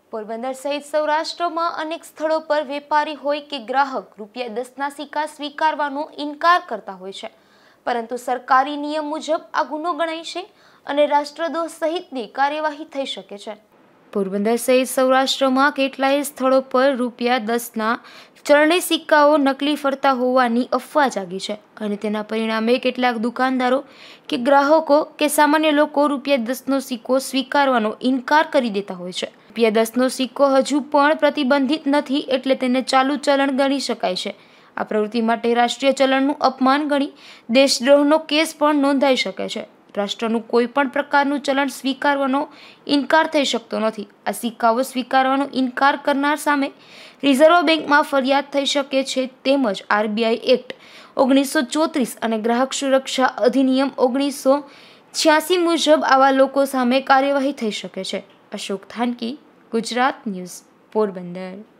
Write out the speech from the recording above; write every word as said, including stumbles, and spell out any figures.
પોરબંદર સહિત સૌરાષ્ટ્રમાં અનેક સ્થળો પર વેપારી હોય કે ગ્રાહક રૂપિયા દસના સિક્કા સ્વીકારવાનો ઇનકાર કરતા હોય છે, પરંતુ સરકારી નિયમ મુજબ આ ગુનો ગણાય છે અને રાષ્ટ્રદ્રોહ સહિતની કાર્યવાહી થઈ શકે છે। પોરબંદર સહિત સૌરાષ્ટ્રમાં કેટલાય સ્થળો પર રૂપિયા દસના ચલણી સિક્કાઓ નકલી ફરતા હોવાની અફવા જાગી છે અને તેના પરિણામે કેટલાક દુકાનદારો કે ગ્રાહકો કે સામાન્ય લોકો રૂપિયા દસનો સિક્કો સ્વીકારવાનો ઇનકાર કરી દેતા હોય છે। રૂપિયા દસનો સિક્કો હજુ પણ પ્રતિબંધિત નથી, એટલે તેને ચાલુ ચલણ ગણી શકાય છે। આ પ્રવૃત્તિ માટે રાષ્ટ્રીય ચલણનું અપમાન ગણી દેશદ્રોહનો કેસ પણ નોંધાઈ શકે છે। રાષ્ટ્રનું કોઈ પણ પ્રકારનું ચલણ સ્વીકારવાનો ઇનકાર થઈ શકતો નથી। આ સિક્કાઓ સ્વીકારવાનો ઇનકાર કરનાર સામે રિઝર્વ બેંકમાં ફરિયાદ થઈ શકે છે, તેમજ આરબીઆઈ એક્ટ ઓગણીસો ચોત્રીસ અને ગ્રાહક સુરક્ષા અધિનિયમ ઓગણીસો છ્યાસી મુજબ આવા લોકો સામે કાર્યવાહી થઈ શકે છે। અશોક થાનકી, ગુજરાત ન્યૂઝ, પોરબંદર।